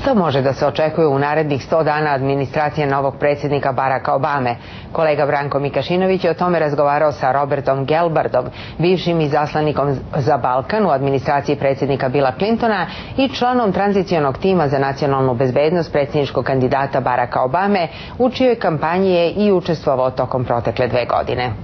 Što može da se očekuje u narednih 100 dana administracije novog predsjednika Baracka Obame? Kolega Branko Mikašinović je o tome razgovarao sa Robertom Gelbardom, bivšim izaslanikom za Balkan u administraciji predsjednika Billa Clintona i članom tranzicionog tima za nacionalnu bezbednost predsjedničkog kandidata Baracka Obame, u čijoj kampanji je i učestvovao tokom protekle 2 godine.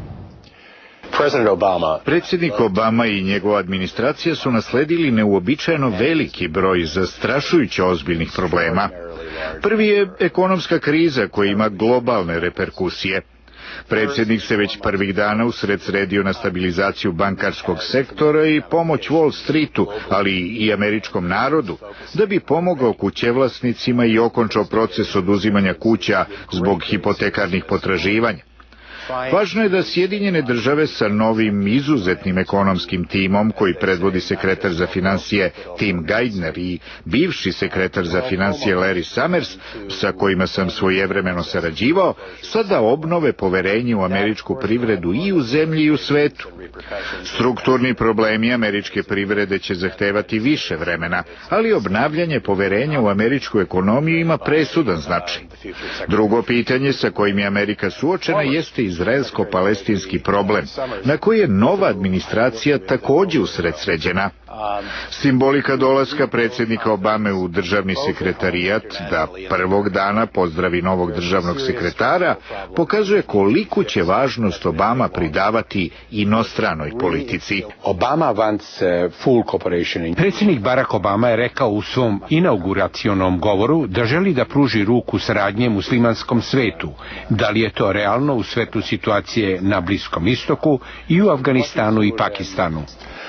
Predsjednik Obama i njegova administracija su nasledili neuobičajeno veliki broj zastrašujuće ozbiljnih problema. Prvi je ekonomska kriza koja ima globalne reperkusije. Predsjednik se već prvih dana usredsredio na stabilizaciju bankarskog sektora i pomoć Wall Streetu, ali i američkom narodu, da bi pomogao kućevlasnicima i okončao proces oduzimanja kuća zbog hipotekarnih potraživanja. Važno je da Sjedinjene države sa novim izuzetnim ekonomskim timom koji predvodi sekretar za financije Tim Geithner i bivši sekretar za financije Larry Summers, sa kojima sam svojevremeno sarađivao, sada obnove poverenje u američku privredu i u zemlji i u svetu. Strukturni problemi američke privrede će zahtevati više vremena, ali obnavljanje poverenja u američku ekonomiju ima presudan značaj. Drugo pitanje sa kojim je Amerika suočena jeste izraelsko-palestinski problem, na koji je nova administracija također usredsređena. Simbolika dolaska predsjednika Obame u državni sekretarijat da prvog dana pozdravi novog državnog sekretara pokazuje koliku će važnost Obama pridavati inostranoj politici. Predsjednik Barack Obama je rekao u svom inauguracionom govoru da želi da pruži ruku saradnje muslimanskom svetu. Da li je to realno u svetu situacije na Bliskom istoku i u Afganistanu i Pakistanu?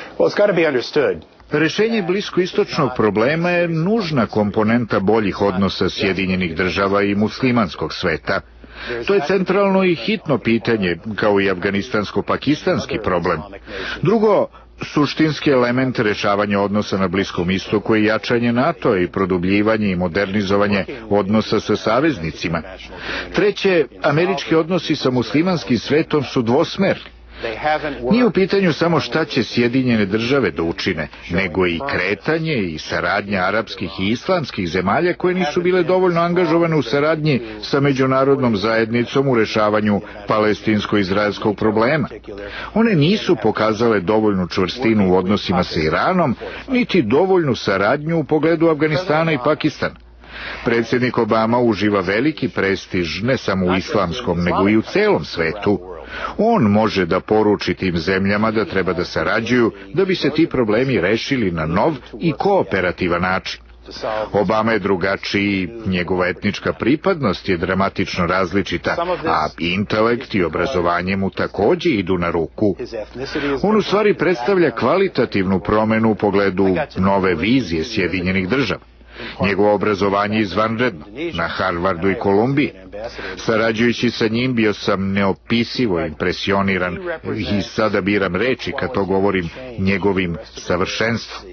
Rešenje bliskoistočnog problema je nužna komponenta boljih odnosa Sjedinjenih država i muslimanskog sveta. To je centralno i hitno pitanje, kao i afganistansko-pakistanski problem. Drugo, suštinski element rešavanja odnosa na Bliskom istoku je jačanje NATO i produbljivanje i modernizovanje odnosa sa saveznicima. Treće, američki odnosi sa muslimanskim svetom su dvosmerni. Nije u pitanju samo šta će Sjedinjene države da učine, nego i kretanje i saradnja arapskih i islamskih zemalja koje nisu bile dovoljno angažovane u saradnji sa međunarodnom zajednicom u rešavanju palestinsko-izraelskog problema. One nisu pokazale dovoljnu čvrstinu u odnosima sa Iranom, niti dovoljnu saradnju u pogledu Afganistana i Pakistana. Predsjednik Obama uživa veliki prestiž ne samo u islamskom, nego i u celom svetu. On može da poruči tim zemljama da treba da sarađuju da bi se ti problemi rešili na nov i kooperativan način. Obama je drugačiji, njegova etnička pripadnost je dramatično različita, a intelekt i obrazovanje mu također idu na ruku. On u stvari predstavlja kvalitativnu promenu u pogledu nove vizije Sjedinjenih država. Njegovo obrazovanje je izvanredno, na Harvardu i Kolumbiji. Sarađujući sa njim bio sam neopisivo impresioniran i sada biram reči kad to govorim njegovim savršenstvom.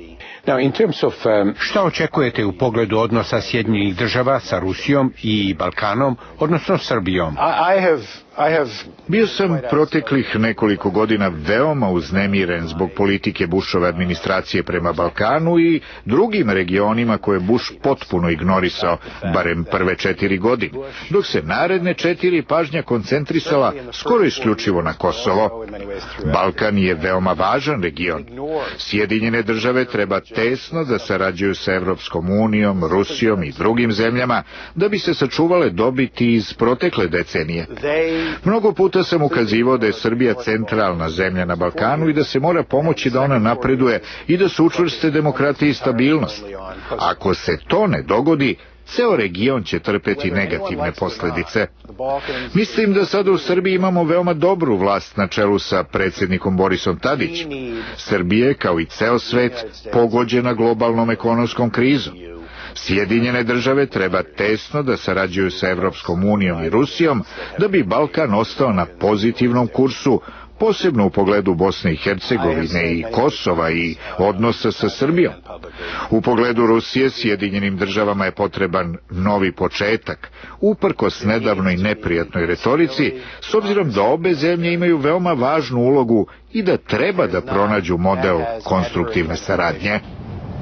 Šta očekujete u pogledu odnosa Sjedinjenih država sa Rusijom i Balkanom, odnosno Srbijom? Bio sam proteklih nekoliko godina veoma uznemiren zbog politike Bushove administracije prema Balkanu i drugim regionima koje Bush potpuno ignorisao, barem prve 4 godine, dok se naredne 4 pažnja koncentrisala skoro isključivo na Kosovo. Balkan je veoma važan region. Sjedinjene države treba tesno da sarađuju sa Evropskom unijom, Rusijom i drugim zemljama da bi se sačuvale dobiti iz protekle decenije. Mnogo puta sam ukazivao da je Srbija centralna zemlja na Balkanu i da se mora pomoći da ona napreduje i da se učvrste demokratija i stabilnost. Ako se to ne dogodi, ceo region će trpeti negativne posljedice. Mislim da sada u Srbiji imamo veoma dobru vlast na čelu sa predsjednikom Borisom Tadićem. Srbija je, kao i ceo svet, pogođena globalnom ekonomskom krizom. Sjedinjene države treba tesno da sarađuju sa Evropskom unijom i Rusijom da bi Balkan ostao na pozitivnom kursu, posebno u pogledu Bosne i Hercegovine i Kosova i odnosa sa Srbijom. U pogledu Rusije Sjedinjenim državama je potreban novi početak, uprkos nedavnoj neprijatnoj retorici, s obzirom da obe zemlje imaju veoma važnu ulogu i da treba da pronađu model konstruktivne saradnje.